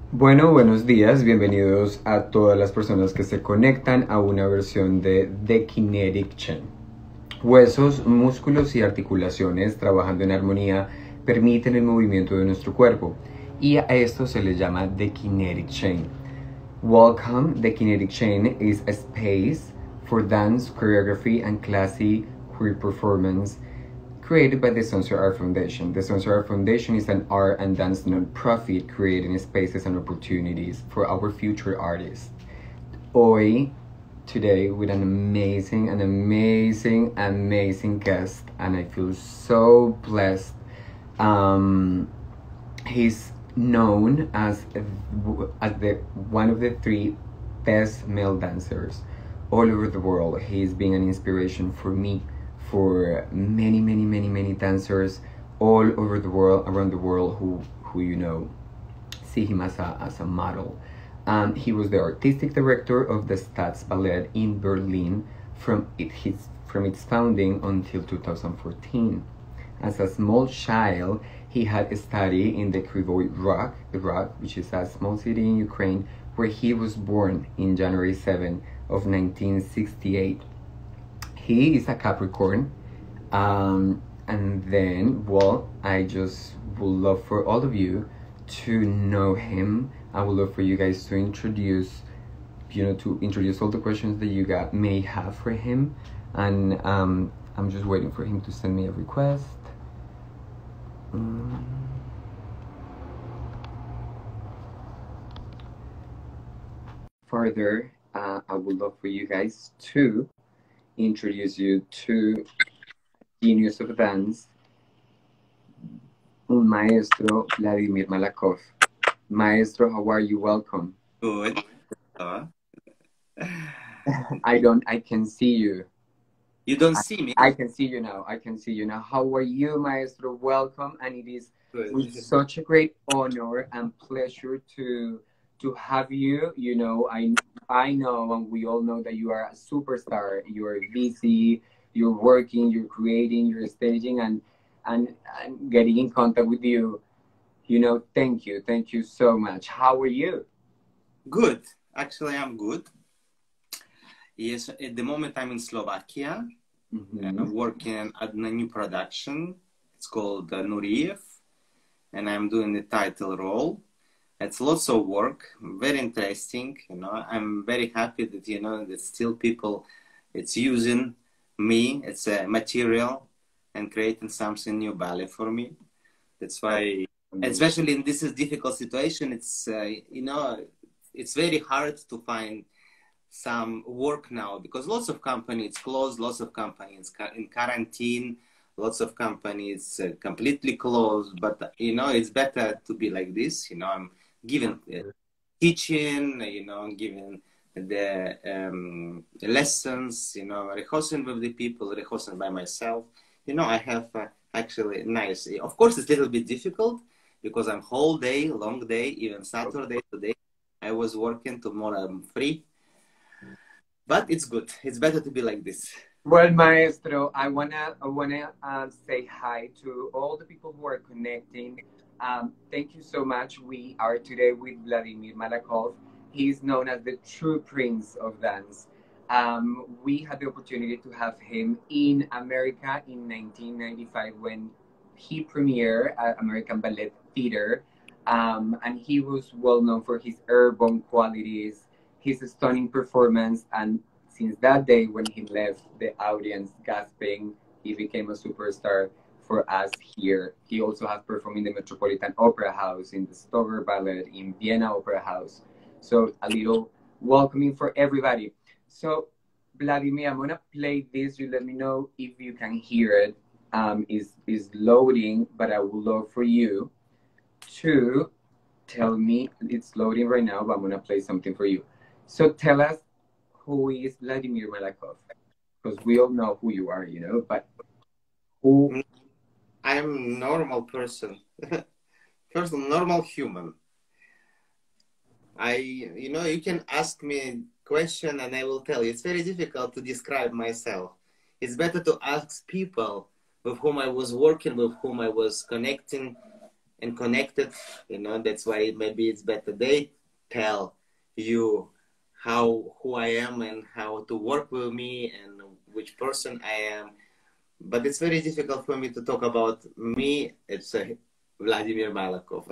Bueno, buenos días, bienvenidos a todas las personas que se conectan a una versión de The Kinetic Chain. Huesos, músculos y articulaciones trabajando en armonía permiten el movimiento de nuestro cuerpo y a esto se le llama The Kinetic Chain. Welcome, The Kinetic Chain is a space for dance, choreography and classy queer performance created by the Sunset Art Foundation. The Sunset Art Foundation is an art and dance non-profit creating spaces and opportunities for our future artists. Today, with an amazing guest, and I feel so blessed. He's known as one of the three best male dancers all over the world. He's been an inspiration for me, for many dancers all over the world, around the world, who you know see him as a model. He was the artistic director of the Stats Ballet in Berlin from its founding until 2014. As a small child, he had studied in the Kryvyi Rog, which is a small city in Ukraine, where he was born in January 7 of 1968. He is a Capricorn, and then, well, I just would love for all of you to know him. I would love for you guys to introduce all the questions that you may have for him, and I'm just waiting for him to send me a request. Further, I would love for you guys to introduce you to genius of dance, un maestro, Vladimir Malakhov. Maestro, how are you? Welcome. Good. I can see you. You don't see me? I can see you now. How are you, Maestro? Welcome. And it is with such a great honor and pleasure to have you. You know, I know, and we all know that you are a superstar. You are busy, you're working, you're creating, you're staging, and getting in contact with you. You know, thank you so much. How are you? Good. Actually, I'm good. Yes, at the moment I'm in Slovakia. And I'm working at a new production. It's called Nuriev, and I'm doing the title role. It's lots of work, very interesting. You know, I'm very happy that that still people, it's using me. It's a material and creating something new ballet for me. That's why, especially in this difficult situation, it's it's very hard to find some work now because lots of companies closed, lots of companies in quarantine, lots of companies completely closed. But it's better to be like this. I'm giving teaching, giving the lessons, rehearsing with the people, rehearsing by myself. I have actually nice. Of course, it's a little bit difficult because I'm whole day, long day, even Saturday today. I was working, tomorrow I'm free. But it's good. It's better to be like this. Well, Maestro, I wanna say hi to all the people who are connecting. Thank you so much. We are today with Vladimir Malakhov. He's known as the true prince of dance. We had the opportunity to have him in America in 1995 when he premiered at American Ballet Theater, and he was well known for his airborne qualities, his stunning performance, and since that day when he left the audience gasping, he became a superstar for us here. He also has performed in the Metropolitan Opera House, in the Stover Ballet, in Vienna Opera House. So a little welcoming for everybody. So Vladimir, I'm gonna play this. You let me know if you can hear it. Is loading, but I would love for you to tell me. It's loading right now, but I'm gonna play something for you. So tell us, who is Vladimir Malakhov? Because we all know who you are, but who? I'm a normal person. Normal human. You can ask me a question and I will tell you. It's very difficult to describe myself. It's better to ask people with whom I was working, with whom I was connecting, and connected. You know, that's why maybe it's better they tell you who I am and how to work with me and which person I am. But it's very difficult for me to talk about me. It's Vladimir Malakhov.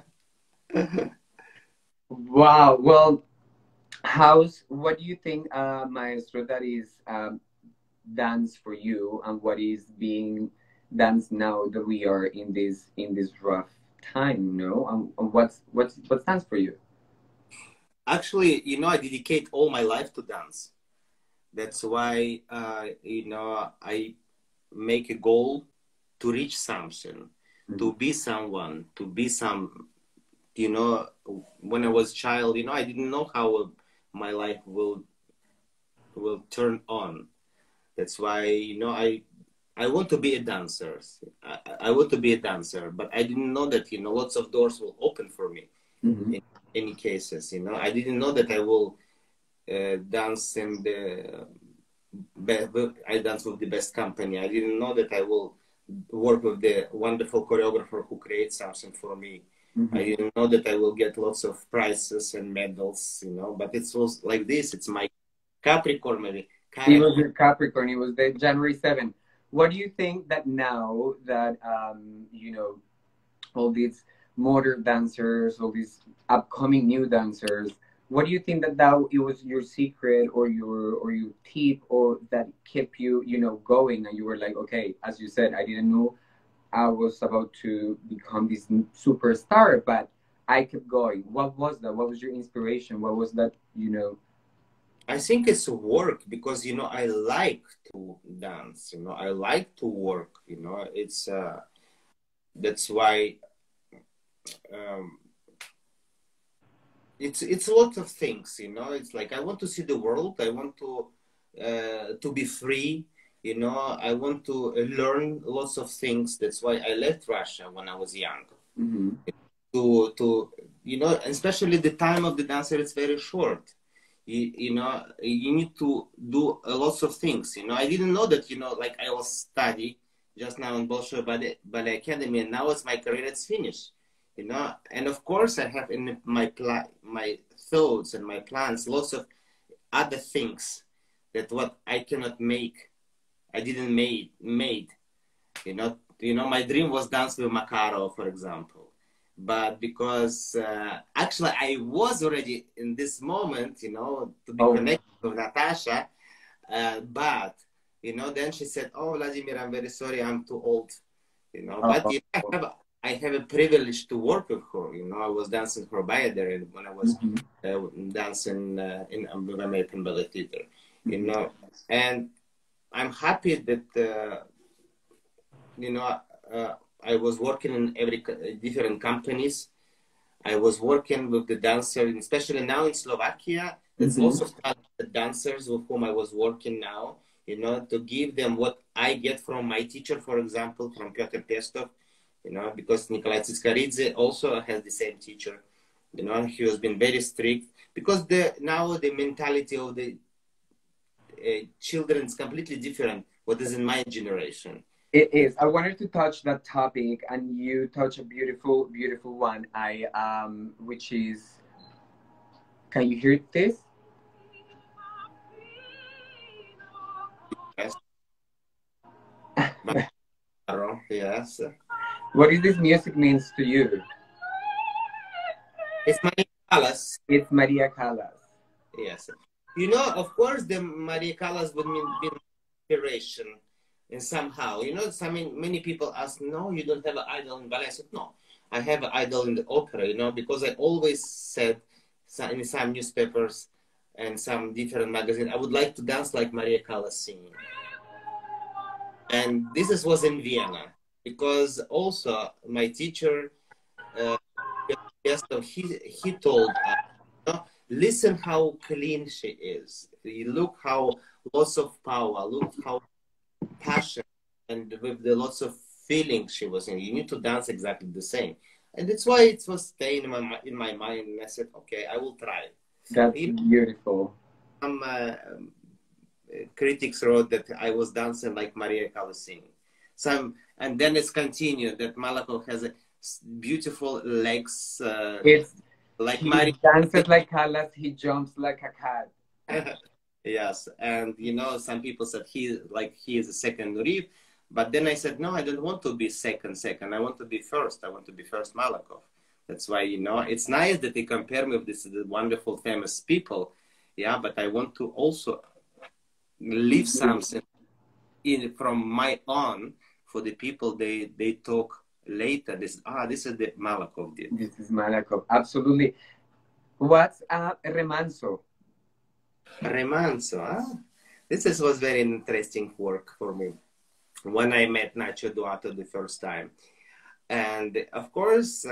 Wow. Well, what do you think, Maestro, that is dance for you, and what is being dance now that we are in this rough time, no? And what's dance for you? Actually, you know, I dedicate all my life to dance. That's why, you know, I make a goal to reach something, to be someone, to be some, you know, when I was a child, you know, I didn't know how my life will turn on. That's why, you know, I want to be a dancer. I want to be a dancer, but I didn't know that, you know, lots of doors will open for me in any cases, you know. I didn't know that I will dance in the I dance with the best company. I didn't know that I will work with the wonderful choreographer who creates something for me. I didn't know that I will get lots of prizes and medals, you know, but it was like this. It's my Capricorn, maybe. He was your Capricorn. He was the January 7th. What do you think that now that, you know, all these modern dancers, all these upcoming new dancers, what do you think that it was your secret or your tip or that kept you, you know, going, and you were like, okay, as you said, I didn't know I was about to become this superstar, but I kept going. What was that? What was your inspiration? What was that, you know? I think it's work because, you know, I like to dance, you know, I like to work, you know, it's, that's why, it's a lot of things, you know, it's like, I want to see the world. I want to be free, you know, I want to learn lots of things. That's why I left Russia when I was young. To, you know, especially the time of the dancer is very short. You know, you need to do lots of things. You know, I didn't know that, you know, like I was study just now in Bolshoi Ballet Academy, and now it's my career, it's finished. You know, and of course I have in my thoughts and my plans lots of other things that what I cannot make, I didn't made. You know, my dream was dance with Makarov, for example. But because actually I was already in this moment, you know, to be connected with Natasha, but, you know, then she said, oh, Vladimir, I'm very sorry, I'm too old, you know, but you know, I have a privilege to work with her, you know, I was dancing for Bayader when I was dancing in American Ballet Theater, you know, and I'm happy that, you know, I was working in every different companies. I was working with the dancers, especially now in Slovakia. There's lots of talented dancers with whom I was working now, you know, to give them what I get from my teacher, for example, from Piotr Pestov, you know, because Nikolai Tsiskaridze also has the same teacher, you know, he has been very strict because now the mentality of the children is completely different what is in my generation. It is. I wanted to touch that topic, and you touch a beautiful, beautiful one. Which is, can you hear this? Yes. Yes. What does this music means to you? It's Maria Callas. It's Maria Callas. Yes. You know, of course, the Maria Callas would mean inspiration. And somehow, you know, many people ask, no, you don't have an idol in ballet. I said, no, I have an idol in the opera, you know, because I always said in some newspapers and some different magazines, I would like to dance like Maria Callas singing. And this was in Vienna, because also my teacher, he told us, you know, listen how clean she is. Look how lots of power, look how passion and with the lots of feelings she was in. You need to dance exactly the same, and that's why it was staying in my mind. And I said, okay, I will try. That's beautiful. Some critics wrote that I was dancing like Maria Callas singing. And then it's continued that Malakhov has beautiful legs, It's like he Mario. dances like Callas, he jumps like a cat. Yes, and you know, some people said he is a second Nureyev, but then I said no, I don't want to be second. I want to be first. I want to be first Malakhov. That's why, you know, it's nice that they compare me with this the wonderful famous people, yeah. But I want to also leave something in from my own for the people they talk later. This is the Malakhov did. This is Malakhov, absolutely. What's remanso? Remanso, was very interesting work for me when I met Nacho Duato the first time. And of course,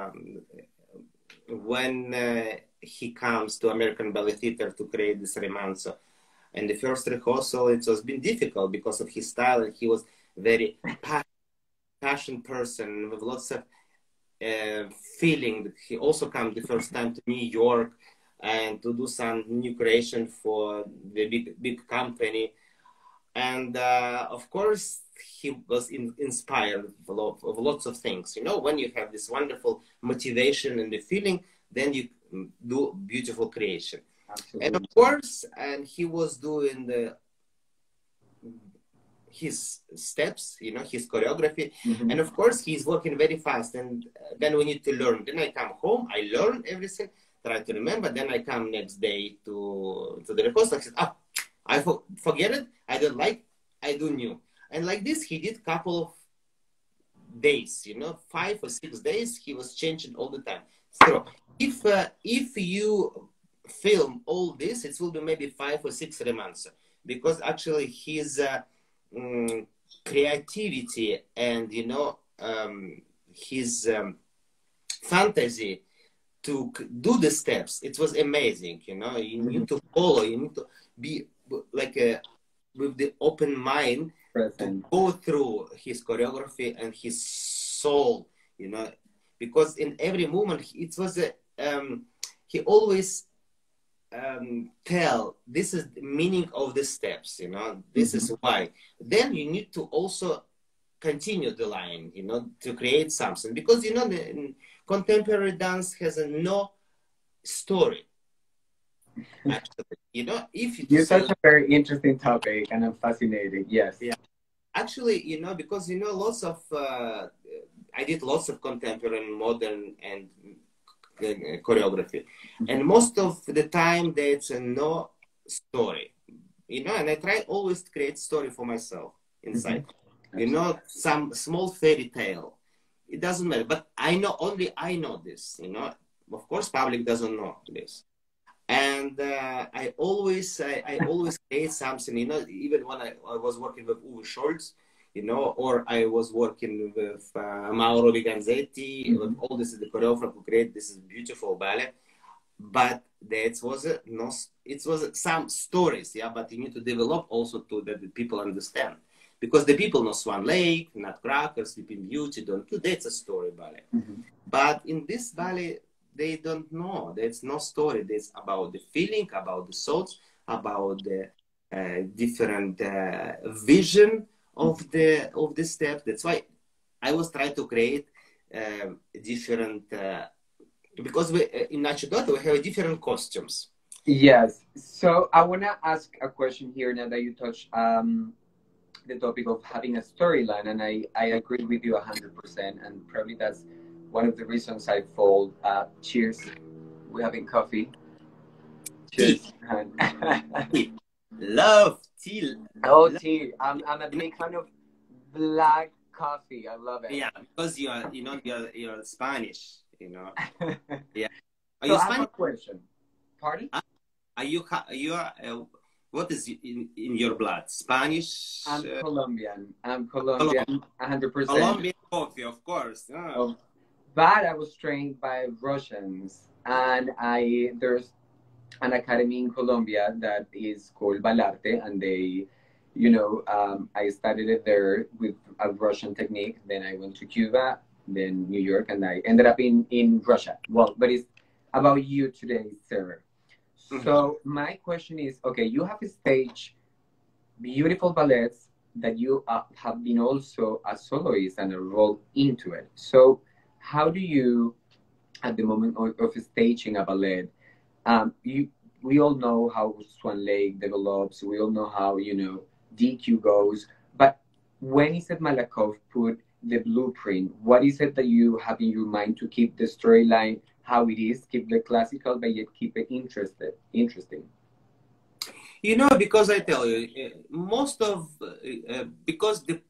when he comes to American Ballet Theater to create this Remanso, and the first rehearsal, it was been difficult because of his style, and he was very passionate person with lots of feeling. He also came the first time to New York and to do some new creation for the big company. And of course, he was inspired of lots of things. You know, when you have this wonderful motivation and the feeling, then you do beautiful creation. Absolutely. And of course, and he was doing his steps, you know, his choreography. Mm-hmm. And of course, he's working very fast. And then we need to learn. Then I come home, I learn everything, try to remember. Then I come next day to the rehearsal. I said, I forget it. I don't like. I do new. And like this, he did couple of days. You know, 5 or 6 days. He was changing all the time. So if you film all this, it will be maybe 5 or 6 remanso, because actually his creativity and, you know, his fantasy to do the steps, it was amazing. You know, you need to follow. You need to be like with the open mind to go through his choreography and his soul, you know, because in every moment it was he always tell this is the meaning of the steps, you know, this is why. Then you need to also continue the line, you know, to create something, because, you know, the contemporary dance has no story. Actually, you know, if you're such a very interesting topic, and I'm fascinated. Yes. Yeah. Actually, you know, because, you know, lots of I did lots of contemporary, modern, and choreography, and most of the time there's no story, you know. And I try always to create story for myself inside. You know, some small fairy tale. It doesn't matter, but I know, only I know this. You know, of course, public doesn't know this. And I always create something, you know, even when I was working with Uwe Scholz, you know, or I was working with Mauro Viganzetti, with all this, the choreographer who create this is beautiful ballet. But it was some stories, yeah, but you need to develop also to that the people understand. Because the people know Swan Lake, Nutcracker, Sleeping Beauty, don't do, that's a story ballet. But in this ballet, they don't know. There's no story. There's about the feeling, about the thoughts, about the different vision of the step. That's why I was trying to create different, because in Nacho Duato we have different costumes. Yes. So I want to ask a question here now that you touched the topic of having a storyline, and I agree with you 100%, and probably that's one of the reasons I fold. Cheers. We're having coffee. Cheers. Tea. Love tea. Oh, tea. I'm a big fan of black coffee. I love it. Yeah, because you're Spanish, you know. Yeah. Are you Spanish? I have a question. Pardon? Are you what is in your blood? Spanish? I'm Colombian. I'm Colombian, 100%. Colombian coffee, of course. Oh. But I was trained by Russians, and there's an academy in Colombia that is called Balarte, and they, you know, I studied it there with a Russian technique. Then I went to Cuba, then New York, and I ended up in Russia. Well, but it's about you today, sir. So my question is, okay, you have staged beautiful ballets that you have been also a soloist and a role into it. So how do you, at the moment of staging a ballet, we all know how Swan Lake develops. We all know how, DQ goes. But when is it Malakhov put the blueprint? What is it that you have in your mind to keep the storyline how it is, keep the classical, but yet keep it interesting? Because I tell you, because the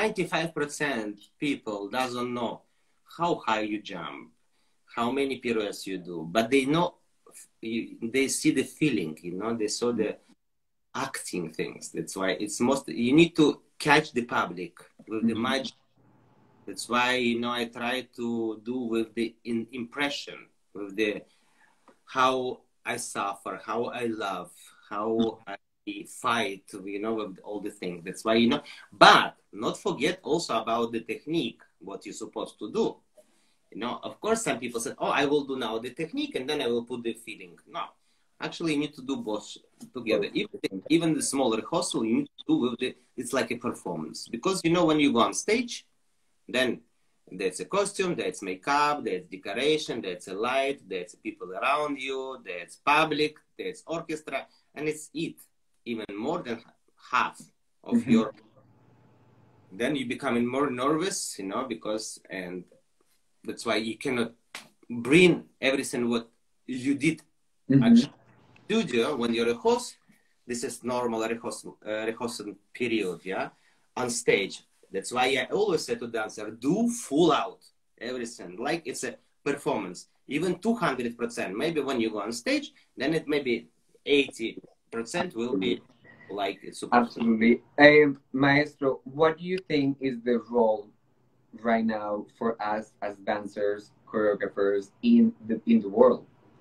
95% people doesn't know how high you jump, how many pirouettes you do, but they know, they see the feeling, they saw the acting things. That's why you need to catch the public with the magic. That's why, I try to do with the impression, with the, how I suffer, how I love, how I fight, with all the things. That's why, but not forget also about the technique, what you're supposed to do. Of course, some people said, oh, I will do now the technique and then I will put the feeling. No, actually, you need to do both together. Even the small rehearsal, you need to do with it's like a performance. Because, when you go on stage, then there's a costume, there's makeup, there's decoration, there's a light, there's people around you, there's public, there's orchestra, and it's even more than half of your. Then you become more nervous, because, and that's why you cannot bring everything what you did actually studio when you're a host. This is normal rehearsal period, on stage. That's why I always say to dancer, do full out everything, like it's a performance, even 200%. Maybe when you go on stage, then it maybe 80% will be like it's supposed to. Absolutely. Maestro, what do you think is the role right now for us as dancers, choreographers in the world?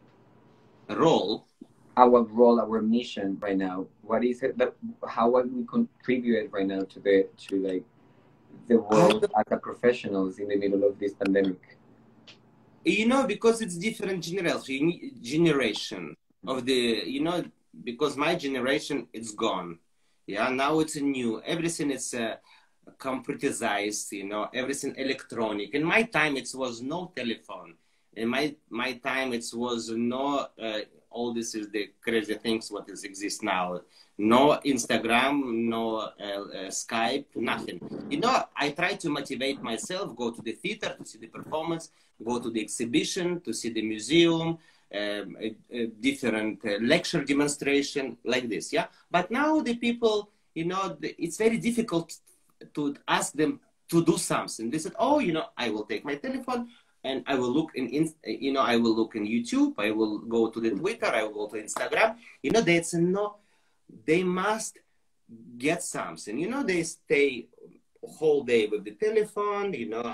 Role? Our role, our mission right now. What is it that, how would we contribute right now to the world as a professionals in the middle of this pandemic? Because it's different generation of the, because my generation is gone. Now it's a new, everything is computerized, everything electronic. In my time, it was no telephone. In my time, it was no, all this is the crazy things what exist now. No Instagram, no Skype, nothing. I try to motivate myself, go to the theater to see the performance, go to the exhibition, to see the museum, different lecture demonstration, like this, But now the people, it's very difficult to ask them to do something. They said, oh, I will take my telephone, and I will look I will look in YouTube, I will go to the Twitter, I will go to Instagram. They must get something. They stay whole day with the telephone.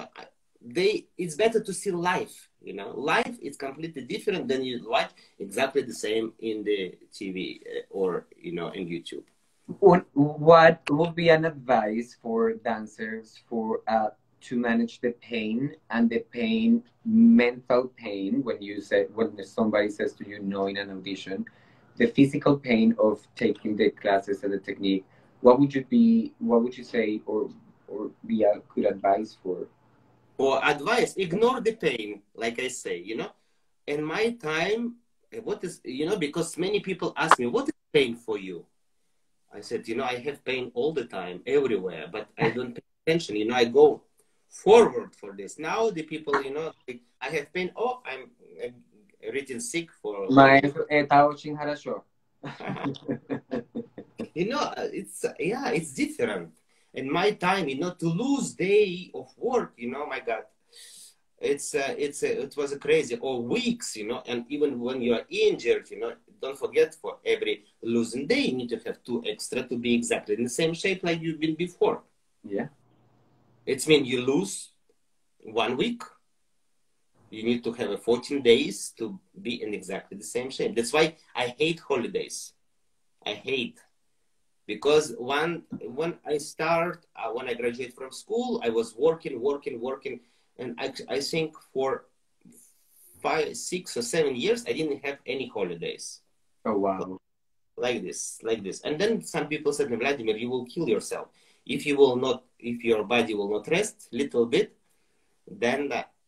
It's better to see live. Live is completely different than you watch exactly the same in the TV or in YouTube. What would be an advice for dancers to manage the pain and the mental pain when somebody says to you no in an audition, the physical pain of taking the classes and the technique? What would you say or be a good advice for? Or advice, ignore the pain, like I say, In my time, what is, because many people ask me, what is pain for you? I said, I have pain all the time, everywhere, but I don't pay attention. I go forward for this. Now the people, I have pain. Oh, I'm written sick for. It's different. In my time, to lose day of work, my God, it was a crazy, or weeks, and even when you are injured, don't forget, for every losing day, you need to have 2 extra to be exactly in the same shape like you've been before. Yeah. It means you lose 1 week, you need to have 14 days to be in exactly the same shape. That's why I hate holidays. I hate. Because when I graduated from school, I was working. And I think for 5, 6 or 7 years, I didn't have any holidays. Oh, wow. Like this. And then some people said, Vladimir, you will kill yourself. If your body will not rest a little bit, then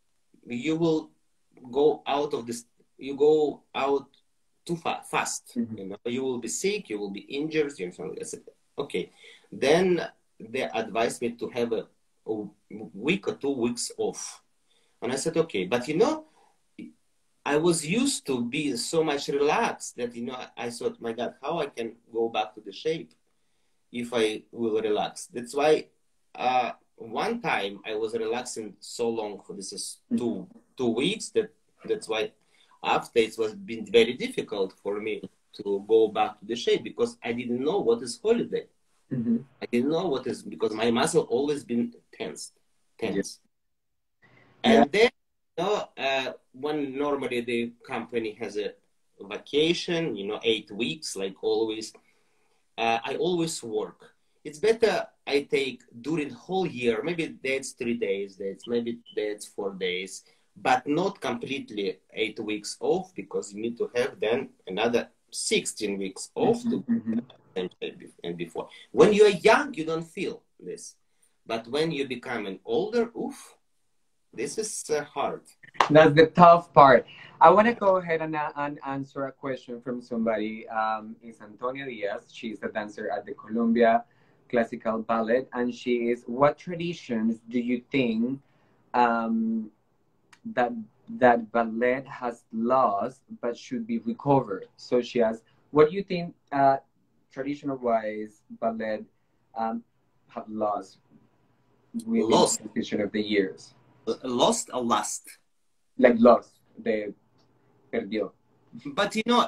you will go out of this, you go out too fast. You know, you will be sick, you will be injured. You know, I said, okay. Then they advised me to have a week or 2 weeks off. And I said, okay. But, you know, I was used to be so much relaxed that, you know, I thought, my God, how I can go back to the shape if I will relax. That's why one time I was relaxing so long for this is two weeks that's why after it was been very difficult for me to go back to the shape because I didn't know what is holiday. I didn't know what is, because my muscle always been tense. Yeah. And then, you know, when normally the company has a vacation, you know, 8 weeks, like always, I always work. It's better I take during the whole year, maybe that's 3 days, maybe that's 4 days, but not completely 8 weeks off, because you need to have then another 16 weeks off to and before. When you are young, you don't feel this. But when you become an older, oof, this is hard. That's the tough part. I want to go ahead and answer a question from somebody. It's Antonia Diaz. She's a dancer at the Columbia Classical Ballet. And she is, what traditions do you think that ballet has lost but should be recovered? So she asks, what do you think traditional-wise ballet have lost with the transition of the years? Lost or last? Like lost, they perdió. But you know,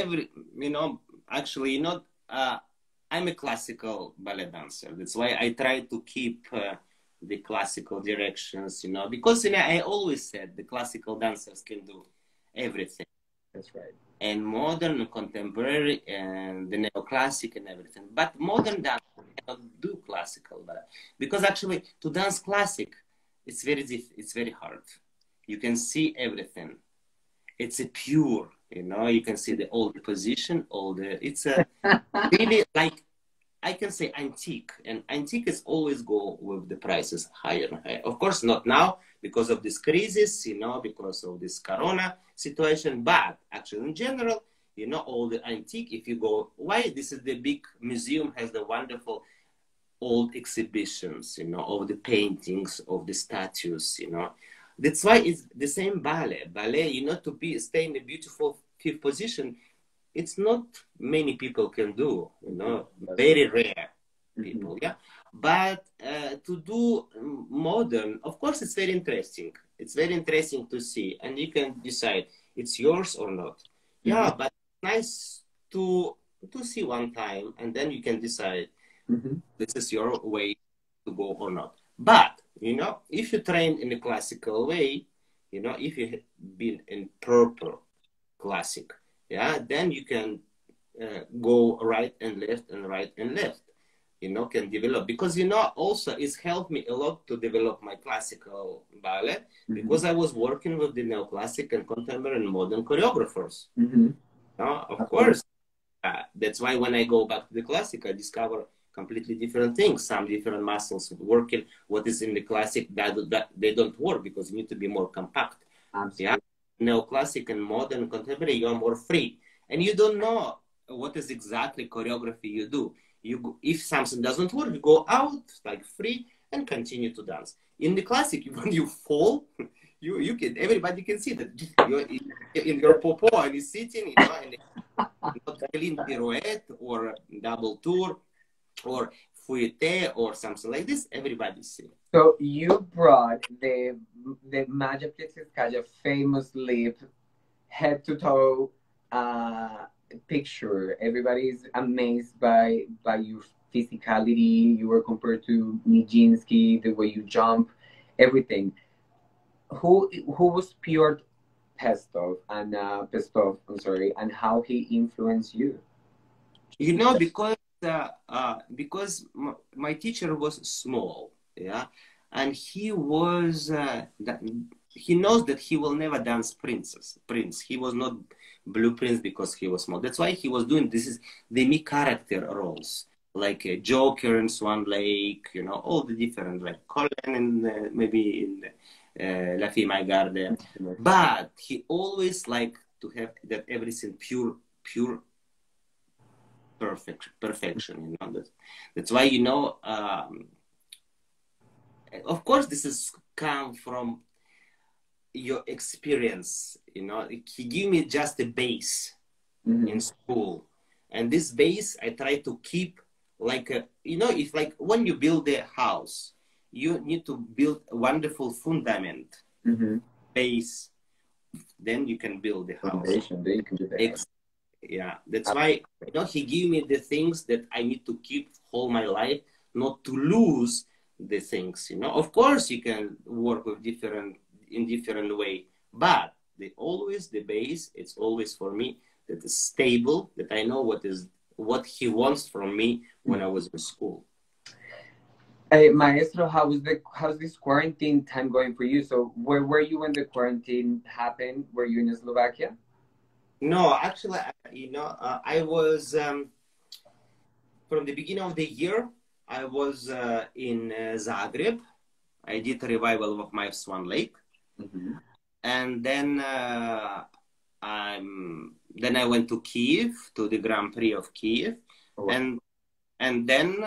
actually, you know, I'm a classical ballet dancer. That's why I try to keep the classical directions, you know, because, you know, I always said the classical dancers can do everything. That's right. And modern, contemporary, and the neoclassic and everything. But modern dancers cannot do classical ballet. Because actually, to dance classic, it's very hard. You can see everything. It's a pure, you know, you can see all the position, it's a really, like, I can say antique. And antique is always go with the prices higher and higher. Of course, not now because of this crisis, you know, because of this Corona situation. But actually, in general, you know, all the antique, if you go, why this is the big museum has the wonderful old exhibitions, you know, of the paintings, of the statues, you know. That's why it's the same ballet. Ballet, you know, to stay in a beautiful fifth position, it's not many people can do, you know, very rare people, yeah. But to do modern, of course, it's very interesting. It's very interesting to see, and you can decide it's yours or not. Yeah, but it's nice to see one time, and then you can decide this is your way to go or not. But, you know, if you train in a classical way, you know, if you have been in proper classic, yeah, then you can go right and left, you know, can develop. Because, you know, also it's helped me a lot to develop my classical ballet, because I was working with the neoclassic and contemporary and modern choreographers. Of course, that's why when I go back to the classic, I discover completely different things, some different muscles working. What is in the classic that they don't work, because you need to be more compact. Yeah, neoclassic and modern contemporary, you are more free, and you don't know what is exactly choreography you do. If something doesn't work, you go out like free and continue to dance. In the classic, when you fall, you can, everybody can see that you're in your popo and you're sitting, you know, and not clean pirouette or double tour or fouetté or something like this, everybody see. So you brought the Maya Pliskaya famous lip, head to toe picture. Everybody's amazed by your physicality. You were compared to Nijinsky, the way you jump, everything. Who was Piotr Pestov, I'm sorry, and how he influenced you? You know, because my teacher was small, yeah, and he was he knows that he will never dance prince. He was not blue prince because he was small. That's why he was doing the me character roles, like Joker in Swan Lake, you know, all the different, like Colin and maybe in La Fille My Garde. But he always liked to have that everything pure perfection, you know. That's why, you know, of course, this is come from your experience, you know. He gave me just a base in school, and this base I try to keep like a, you know, if like when you build a house, you need to build a wonderful fundament, base, then you can build the house. Foundation, then you can do that. Yeah, that's why, you know, he gave me the things that I need to keep whole my life, not to lose the things, you know. Of course, you can work with different way, but the base, it's always for me that is stable, that I know what he wants from me when I was in school. Hey, Maestro, how's this quarantine time going for you? So where were you when the quarantine happened? Were you in Slovakia? No, actually, you know, I was from the beginning of the year. I was in Zagreb. I did a revival of my Swan Lake, and then I went to Kiev, to the Grand Prix of Kiev, and then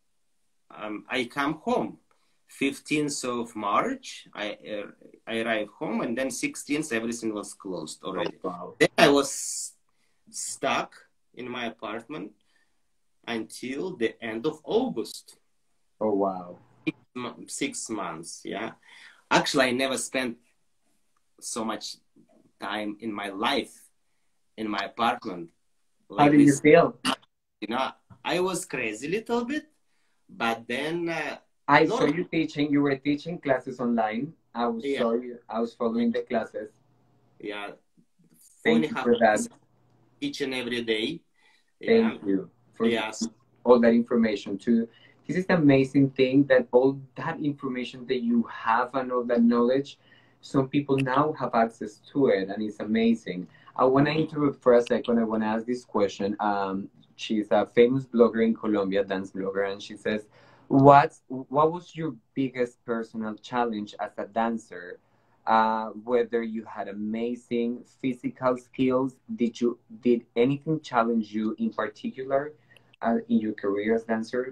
I come home. 15th of March, I arrived home, and then 16th, everything was closed already. Then I was stuck in my apartment until the end of August. Oh, wow. 6 months, yeah. Actually, I never spent so much time in my life in my apartment. Like how did you feel? You know, I was crazy a little bit, but then... I saw you teaching. You were teaching classes online. I saw you. I was following the classes. Yeah. Thank you for that. Teaching every day. Thank you for all that information too. This is the amazing thing, that all that information that you have and all that knowledge, some people now have access to it, and it's amazing. I want to interrupt for a second. I want to ask this question. She's a famous blogger in Colombia, dance blogger, and she says, what was your biggest personal challenge as a dancer? Whether you had amazing physical skills, did anything challenge you in particular in your career as a dancer?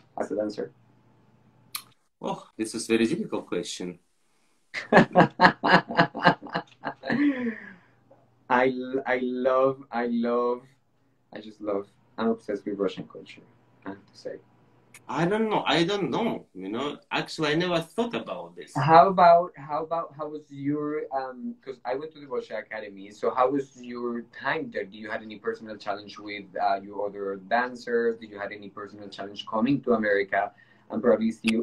Oh, this is a very difficult question. I just love. I'm obsessed with Russian culture, I have to say. I don't know. You know, actually, I never thought about this. How was your because I went to the Russia Academy. So how was your time there? Did you had any personal challenge with your other dancers? Did you had any personal challenge coming to America and probably see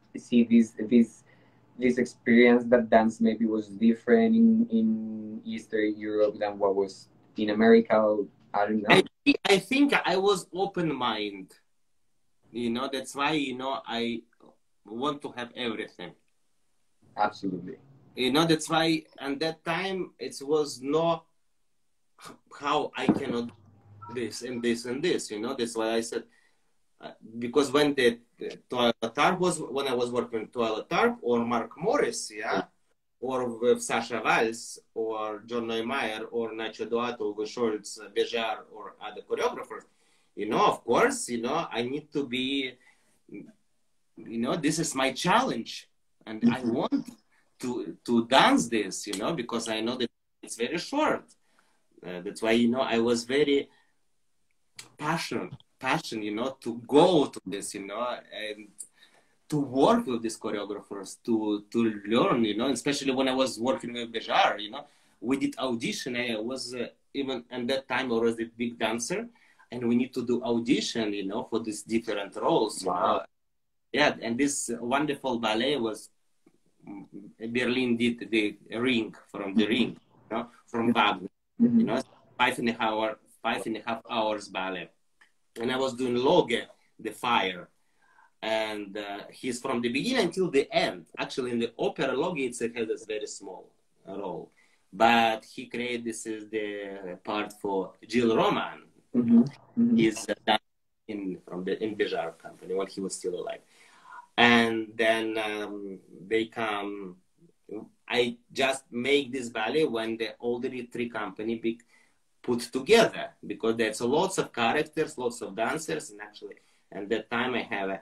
this experience that dance maybe was different in Eastern Europe than what was in America? I don't know. I think I was open-minded. You know, that's why, you know, I want to have everything. Absolutely. You know, that's why at that time it was not how I cannot do this and this and this, you know. That's why I said, because when the Toilet Tarp was, when I was working with Toilet Tarp or Mark Morris, or with Sasha Valls or John Neumeier or Nacho Duato, Ugo Schultz, Bejar, or other choreographers, you know, of course, you know, I need to be, you know, this is my challenge. And I want to dance this, you know, because I know that it's very short. That's why, you know, I was very passionate, you know, to go to this, you know, and to work with these choreographers, to learn, you know, especially when I was working with Bejar, you know, we did audition. I was even at that time I was a big dancer, and we need to do audition, you know, for these different roles. Wow. You know? Yeah, and this wonderful ballet was, Berlin did the Ring, from the Ring, you know, from Wagner, you know, 5.5 hours ballet. And I was doing Loge, the fire. And he's from the beginning until the end. Actually, in the opera, Loge itself has a very small role. But he created, this is the part for Gilles Roman. He's in Bejar company when he was still alive. And then they come, I just make this value when the already three company be put together, because there's lots of characters, lots of dancers, and actually at that time I have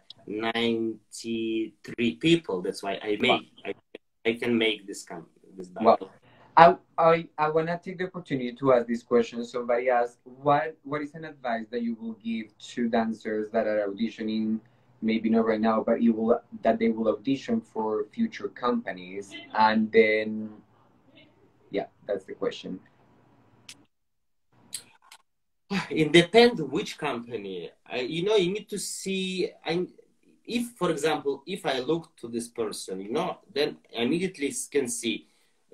93 people. That's why I can make this Wow. value. I want to take the opportunity to ask this question. Somebody asked, what is an advice that you will give to dancers that are auditioning, maybe not right now, but that they will audition for future companies? And then, yeah, that's the question. It depends which company. You know, you need to see. If, for example, if I look to this person, you know, then I immediately can see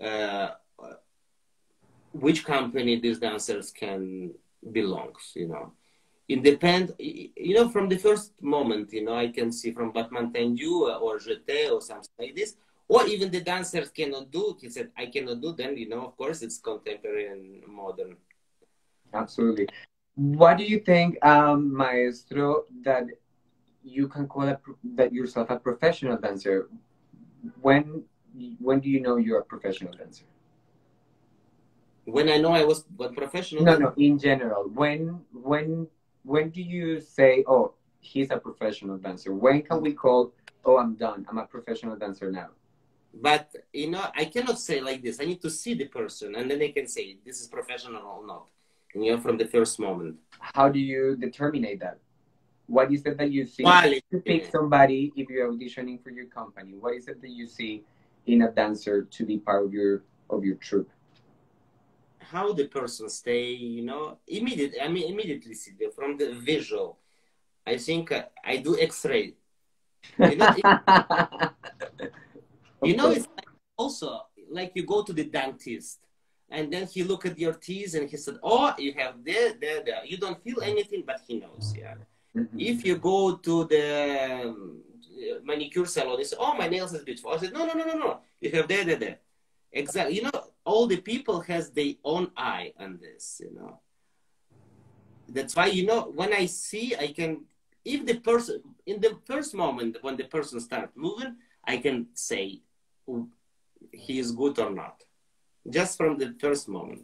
which company these dancers can belong. You know, it depends. You know, from the first moment, you know, I can see from Batman Tendu or Jeté or something like this, or even the dancers cannot do. He said, "I cannot do." Then, you know, of course, it's contemporary and modern. Absolutely. What do you think, Maestro, that you can call that yourself a professional dancer? When do you know you're a professional dancer? When I know I was a professional. No, in general. When do you say, oh, he's a professional dancer? When can we call, oh, I'm done. I'm a professional dancer now? But, you know, I cannot say like this. I need to see the person, and then I can say this is professional or not. And, you know, from the first moment. How do you determine that? What is it that you see Quality. to pick somebody if you're auditioning for your company? What is it that you see in a dancer to be part of your troupe? How the person stay, you know, immediately see from the visual. I think I do X-ray. You know, it's like also like you go to the dentist, and then he look at your teeth and he said, "Oh, you have there. You don't feel anything, but he knows." Yeah. Mm-hmm. If you go to the manicure salon, they say, "Oh, my nails is beautiful." I said, "No. You have there. Exactly. You know, all the people has their own eye on this. You know, that's why, you know, when I see, I can, if the person in the first moment when the person starts moving, I can say he is good or not, just from the first moment.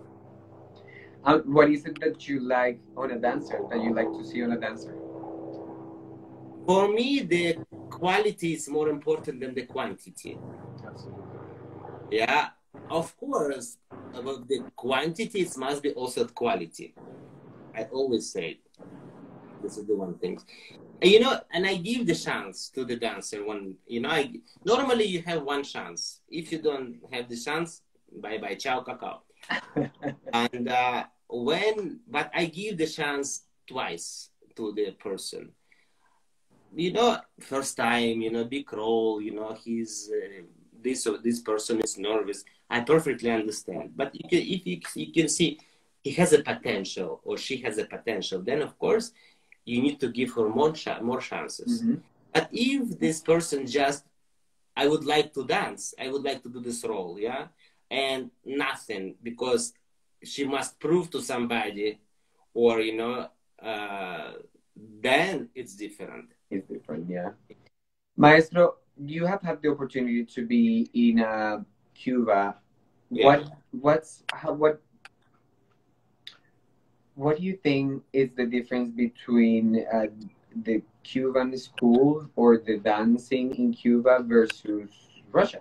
What is it that you like on a dancer, that you like to see on a dancer? For me, the quality is more important than the quantity. Absolutely. Yeah, of course, about the quantities must be also quality. I always say this is the one thing. And, you know, and I give the chance to the dancer when, you know, normally you have one chance. If you don't have the chance, bye-bye, ciao, cacao. And but I give the chance twice to the person. You know, first time, you know, big role, you know, he's this person is nervous. I perfectly understand. But if you can see he has a potential or she has a potential, then of course you need to give her more chances. Mm-hmm. But if this person just, I would like to dance, I would like to do this role, yeah, and nothing, because she must prove to somebody, or, you know, then it's different. It's different, yeah. Maestro, you have had the opportunity to be in Cuba. Yeah. What do you think is the difference between the Cuban school or the dancing in Cuba versus Russia?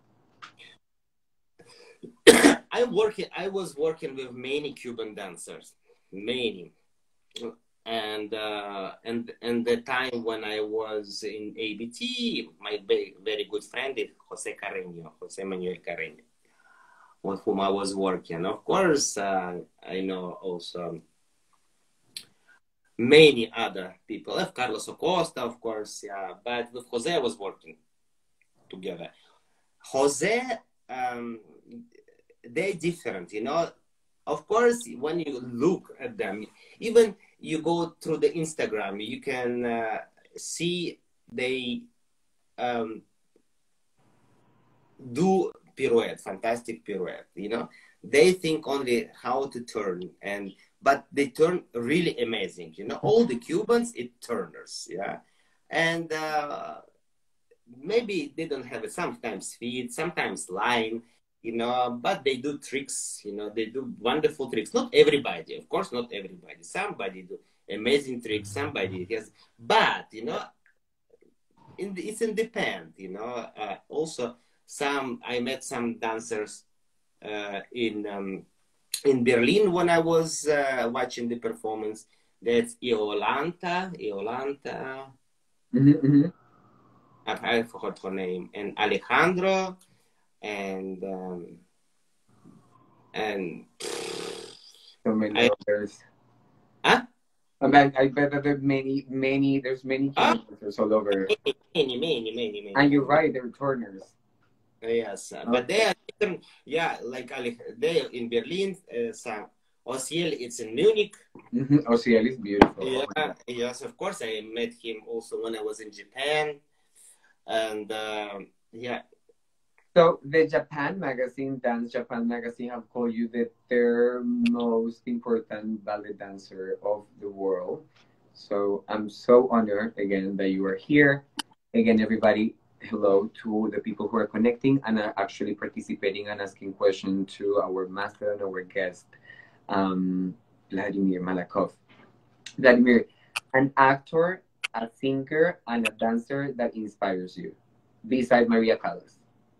I was working with many Cuban dancers, many. And the time when I was in ABT, my very good friend is Jose Manuel Carreño, with whom I was working. Of course, I know also many other people. Carlos Acosta, of course, yeah. But with Jose, I was working together. Jose, they're different, you know. Of course, when you look at them, even you go through the Instagram, you can see they do pirouette, fantastic pirouette, you know. They think only how to turn, but they turn really amazing, you know. All the Cubans, it turners, yeah. And maybe they don't have it, sometimes feet, sometimes line, you know, but they do tricks, you know, they do wonderful tricks. Not everybody, of course, not everybody. Somebody do amazing tricks, somebody has, but, you know, it's independent, you know. Also, I met some dancers in Berlin when I was watching the performance. That's Iolanta. Mm-hmm. I forgot her name, and Alejandro, and so many others. Huh? I mean, I bet that there's there's many dancers all over. Many. And you're right, they're turners. Yes, but they are different. Yeah, like they in Berlin, some Osiel, it's in Munich. Mm-hmm. Osiel is beautiful. Yeah, oh yes, of course. I met him also when I was in Japan, and yeah. So the Japan magazine, Dance Japan magazine, have called you the third most important ballet dancer of the world. So I'm so honored again that you are here. Again, everybody, hello to the people who are connecting and are actually participating and asking questions to our master and our guest, Vladimir Malakhov. Vladimir, an actor, a singer, and a dancer that inspires you, beside Maria Callas.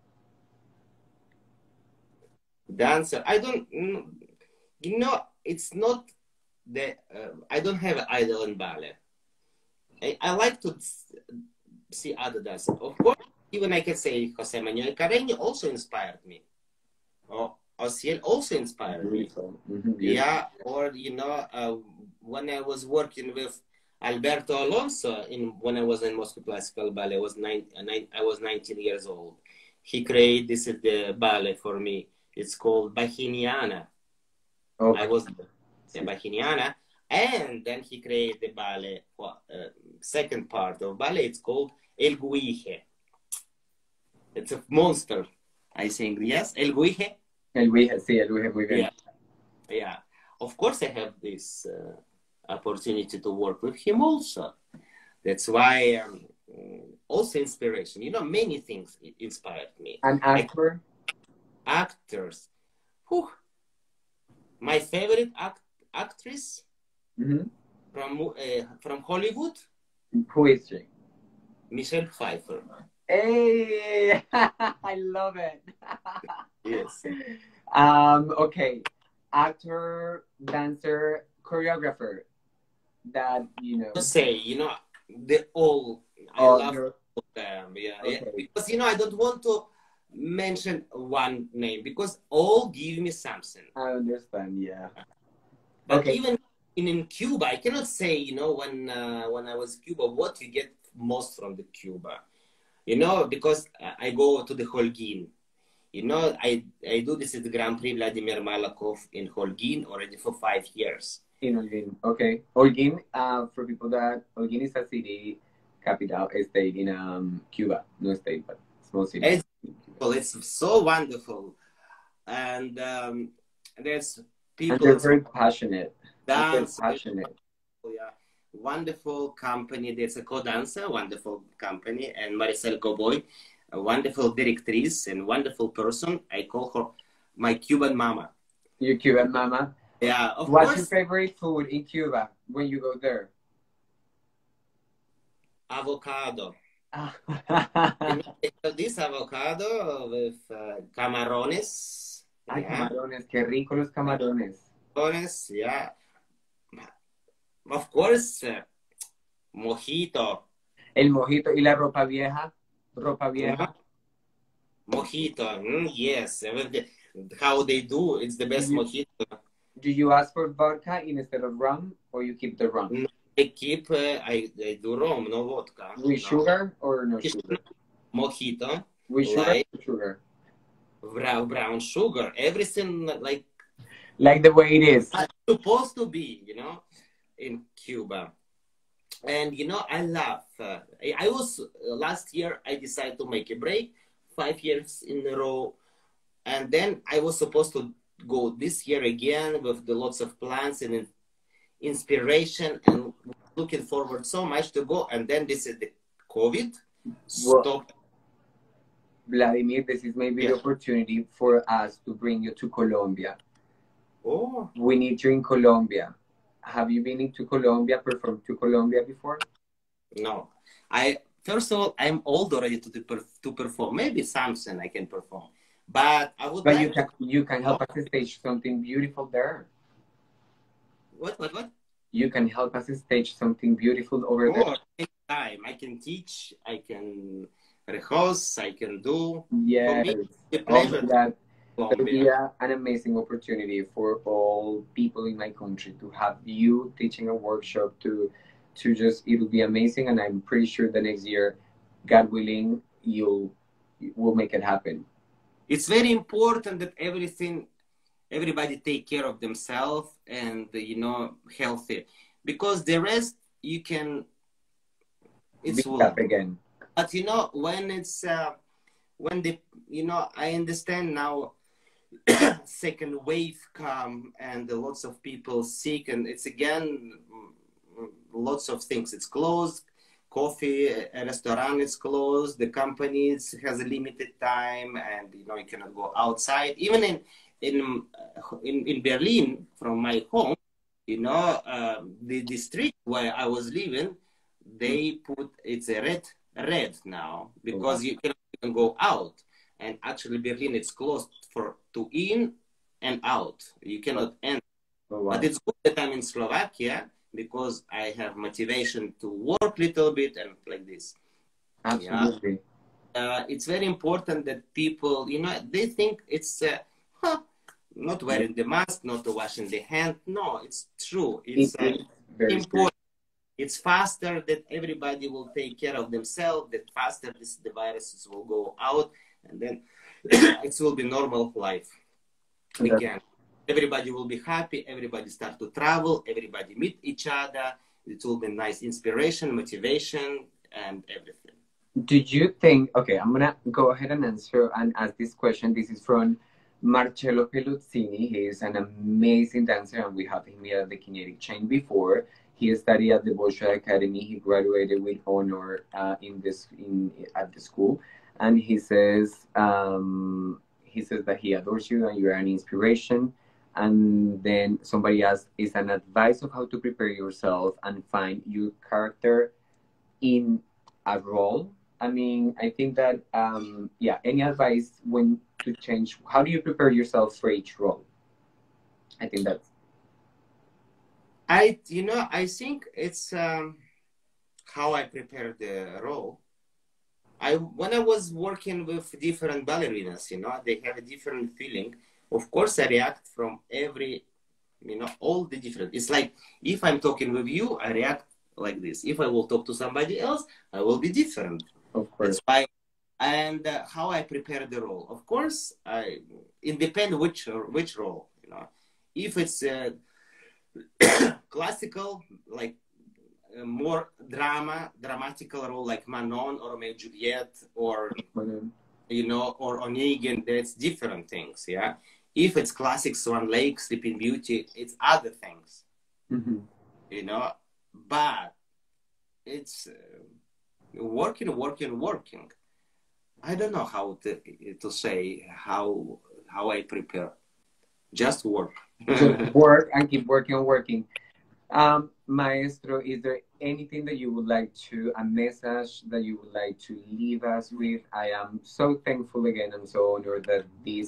Dancer, I don't, you know, it's not the, I don't have an idol in ballet. I like to see other dancers. Of course, even I can say Jose Manuel Carreño also inspired me. Or Osiel also inspired me. Mm-hmm. Yeah, or, you know, when I was working with Alberto Alonso when I was in Moscow Classical Ballet, I was 19 years old. He created this the ballet for me. It's called Bahiniana. Okay. I was Bahiniana, and then he created the ballet. Second part of ballet. It's called El Guije. It's a monster. I think yes, El Guije. El Guije, sí, El Guije, muy bien. Yeah. Of course, I have this opportunity to work with him also. That's why also inspiration. You know, many things inspired me. An actor. Actors. Whew. My favorite actress from Hollywood. Who is she? Michelle Pfeiffer. Hey, I love it. Yes. Okay, actor, dancer, choreographer. That you know. To say, you know, they all. I love them. Yeah, okay. Yeah. Because you know, I don't want to mention one name because all give me something. I understand, yeah. But okay. Even in Cuba, I cannot say, you know, when I was in Cuba, what you get most from the Cuba, you know, because I go to the Holguin. You know, I do this at the Grand Prix Vladimir Malakhov in Holguin already for 5 years. In Holguin, okay. Holguin, for people that Holguin is a city capital, a state in Cuba, no state, but small city. It's so wonderful, and there's people. And they're very passionate. Dance, passionate. Yeah, wonderful company. There's a co-dancer, wonderful company, and Maricel Goboy, a wonderful directrice and wonderful person. I call her my Cuban mama. Your Cuban mama. Yeah, of What's course. Your favorite food in Cuba when you go there? Avocado. This avocado with camarones. Ay, yeah. Camarones, qué rico los camarones. Camarones, yeah. Of course, mojito. El mojito y la ropa vieja. Ropa vieja. Mojito, yes. How they do, it's the best mojito. Do you ask for vodka instead of rum, or you keep the rum? No, I keep, I do rum, no vodka. With sugar or no sugar? Mojito. With sugar or sugar? Brown sugar. Everything like the way it is. Supposed to be, you know, in Cuba. And, you know, I love, I was, last year, I decided to make a break, 5 years in a row. And then I was supposed to go this year again with the lots of plans and inspiration and looking forward so much to go. And then this is the COVID stopped Vladimir, this is maybe the opportunity for us to bring you to Colombia. Oh. We need you in Colombia. Have you been into Colombia, performed to Colombia before? No. First of all, I'm old already to perform. Maybe something I can perform. But I would like you can help us stage something beautiful there. What? You can help us stage something beautiful over there. Anytime. I can teach, I can rehearse, I can do. Yes. That would be an amazing opportunity for all people in my country to have you teaching a workshop to just, it will be amazing. And I'm pretty sure the next year, God willing, you will make it happen. It's very important that everybody take care of themselves and, you know, healthy, because the rest you can, it's up again. But, you know, when it's, you know, I understand now, second wave come and lots of people sick, and it's again, lots of things. It's closed. Coffee, a restaurant is closed. The companies has a limited time, and you know you cannot go outside. Even in Berlin, from my home, you know, the street where I was living, they put it's a red now, because you cannot even go out. And actually, Berlin is closed to in and out. You cannot enter. But it's good that I'm in Slovakia, because I have motivation to work a little bit and like this. Absolutely. Yeah. It's very important that people, you know, they think it's not wearing the mask, not washing the hand. No, it's true. It's very important. It's faster that everybody will take care of themselves, that faster the viruses will go out, and then it will be normal life again. Everybody will be happy, everybody start to travel, everybody meet each other. It will be nice inspiration, motivation, and everything. Do you think, okay, I'm gonna go ahead and answer and ask this question. This is from Marcello Peluzzini. He is an amazing dancer, and we have him here at the Kinetic chain before. He studied at the Bolshoi Academy. He graduated with honor at the school, and he says that he adores you and you are an inspiration. And then somebody asked, is an advice of how to prepare yourself and find your character in a role? I mean, I think that, any advice when to change, how do you prepare yourself for each role? I think that's... I think it's how I prepare the role. When I was working with different ballerinas, you know, they have a different feeling. Of course, I react from every, you know, all the different. It's like if I'm talking with you, I react like this. If I will talk to somebody else, I will be different. Of course. That's why. And how I prepare the role. Of course, it depends which role. You know, if it's classical, like more dramatical role, like Manon or Romeo and Juliet, or you know, or Onegin, that's different things. Yeah. If it's classic Swan Lake, Sleeping Beauty, it's other things. Mm-hmm. You know, but it's working. I don't know how to say how I prepare. Just work. Just work and keep working. Maestro, is there anything that you would like to, a message that you would like to leave us with? I am so thankful again and so honored that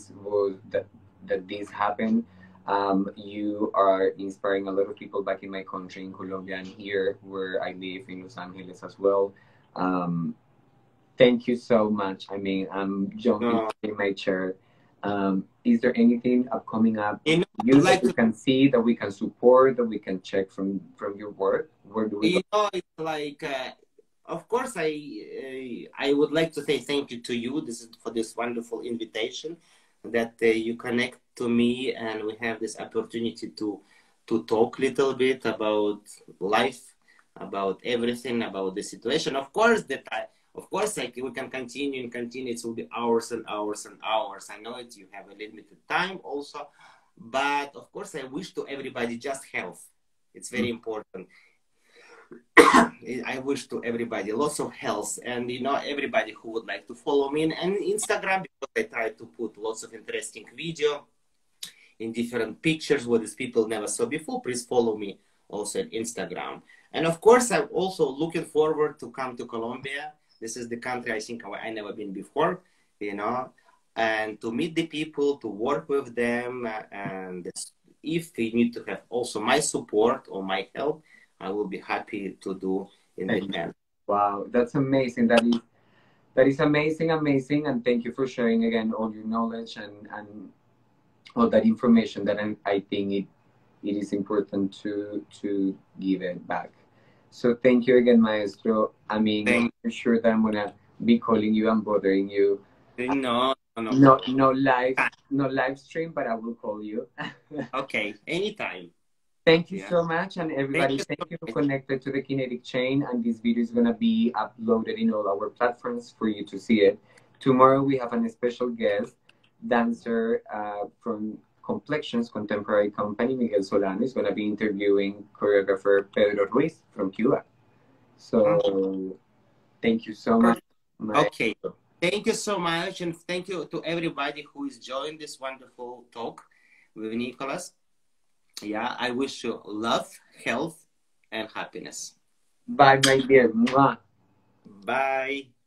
this happened. You are inspiring a lot of people back in my country, in Colombia, and here where I live in Los Angeles as well. Thank you so much. I mean, I'm jumping in my chair. Is there anything coming up that we can see, that we can support, that we can check from your work? Where do we go? It's like, of course, I would like to say thank you to you. For this wonderful invitation, that you connect to me, and we have this opportunity to talk a little bit about life, about everything, about the situation. Of course, we can continue and continue. It will be hours and hours and hours. I know it. You have a limited time also, but of course, I wish to everybody just health. It's very important. I wish to everybody lots of health, and everybody who would like to follow me and Instagram, because I try to put lots of interesting video in different pictures what these people never saw before. Please follow me also on Instagram. And of course, I'm also looking forward to come to Colombia. This is the country I think I never been before, and to meet the people, to work with them. And if they need to have also my support or my help, I will be happy to do in the pen. Wow, that's amazing. That is amazing, amazing. And thank you for sharing again all your knowledge and all that information that I think it is important to give it back. So thank you again, Maestro. I mean, I'm sure that I'm gonna be calling you and bothering you. No. No live stream, but I will call you. Okay, anytime. Thank you so much, and everybody, thank you for connected to the Kinetic chain, and this video is gonna be uploaded in all our platforms for you to see it. Tomorrow we have a special guest, dancer from Complexions Contemporary Company, Miguel Solano, is gonna be interviewing choreographer Pedro Ruiz from Cuba. So thank you so much. Okay. Thank you so much, and thank you to everybody who is joined this wonderful talk with Nicholas. Yeah, I wish you love, health, and happiness. Bye, my dear. Mwah. Bye.